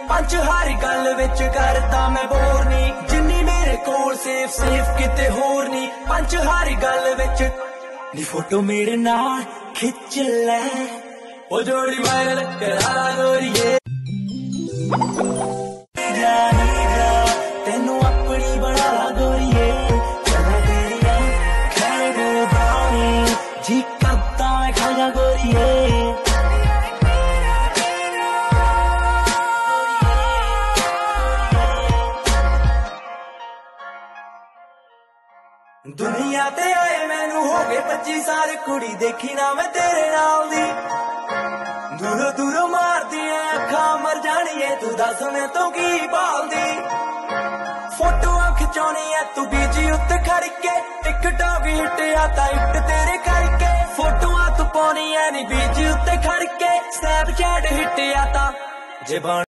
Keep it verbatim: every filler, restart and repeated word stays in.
पंच हर गल विच करदा मैं बोर नी, जिन्नी मेरे कोल सेफ सेफ किते होर नी। पंच हर गल विच नी फोटो मेरे नाल खिच ले, ओ जोड़ी वायरल करा गोरिए। तेनू अपनी बना गोरिए, चला तेरिया खैर बानी जी करदा मैं खाजा गोरिए। दुनिया ते आए मैनू हो गए पच्ची साल, कुड़ी देखी ना मैं तेरे नाल दी। दूरों दूरों मार दिया अखा मर जानिए, तू दस मैं तो की भालदी। फोटोआं खिचाउणी है तू बीजी उत्ते खड़ के, टिकटॉक हिट आता हिट तेरे करके। फोटोआं तू पाउणी है नी बीजी उत्ते खड़ के, स्नैपचैट हिट आता जे